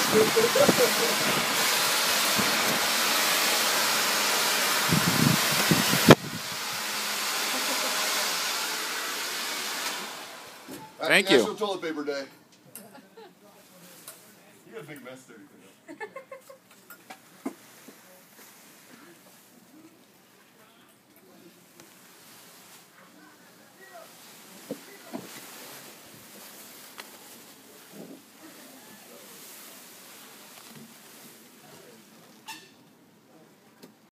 Thank you. National Toilet Paper Day. You got a big mess there.